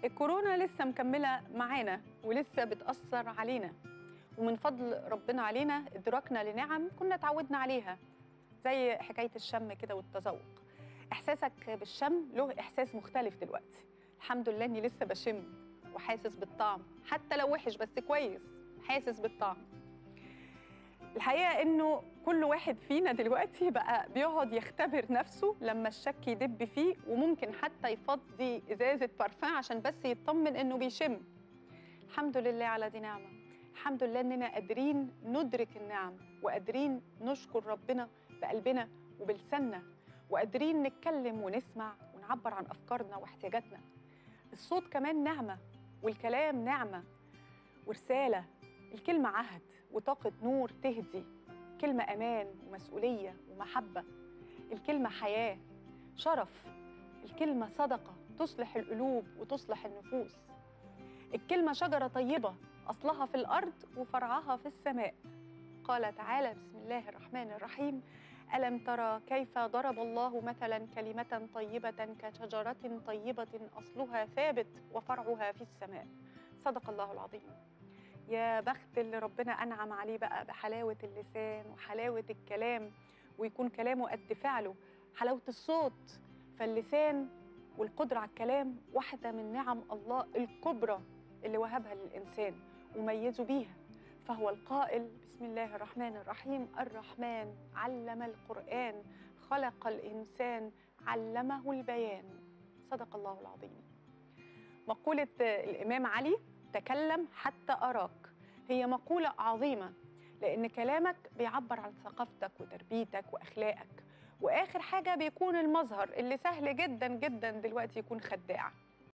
الكورونا لسه مكملة معانا ولسه بتأثر علينا، ومن فضل ربنا علينا إدراكنا لنعم كنا اتعودنا عليها، زي حكاية الشم كده والتذوق. إحساسك بالشم له إحساس مختلف دلوقتي. الحمد لله إني لسه بشم وحاسس بالطعم، حتى لو وحش بس كويس حاسس بالطعم. الحقيقة إنه كل واحد فينا دلوقتي بقى بيقعد يختبر نفسه لما الشك يدب فيه، وممكن حتى يفضي إزازة بارفان عشان بس يطمن إنه بيشم. الحمد لله على دي نعمة. الحمد لله إننا قادرين ندرك النعم، وقادرين نشكر ربنا بقلبنا وبلساننا، وقادرين نتكلم ونسمع ونعبر عن أفكارنا واحتياجاتنا. الصوت كمان نعمة، والكلام نعمة ورسالة. الكلمة عهد وطاقة نور تهدي، كلمة أمان ومسؤولية ومحبة. الكلمة حياة، شرف. الكلمة صدقة تصلح القلوب وتصلح النفوس. الكلمة شجرة طيبة أصلها في الأرض وفرعها في السماء. قال تعالى: بسم الله الرحمن الرحيم: ألم ترى كيف ضرب الله مثلا كلمة طيبة كشجرة طيبة أصلها ثابت وفرعها في السماء. صدق الله العظيم. يا بخت اللي ربنا أنعم عليه بقى بحلاوة اللسان وحلاوة الكلام، ويكون كلامه قد فعله. حلاوة الصوت، فاللسان والقدرة على الكلام واحدة من نعم الله الكبرى اللي وهبها للإنسان وميزه بيها. فهو القائل: بسم الله الرحمن الرحيم: الرحمن علم القرآن خلق الإنسان علمه البيان. صدق الله العظيم. مقولة الإمام علي: تكلم حتى أراك، هي مقولة عظيمة، لأن كلامك بيعبر عن ثقافتك وتربيتك وأخلاقك، وآخر حاجة بيكون المظهر اللي سهل جدا جدا دلوقتي يكون خداع.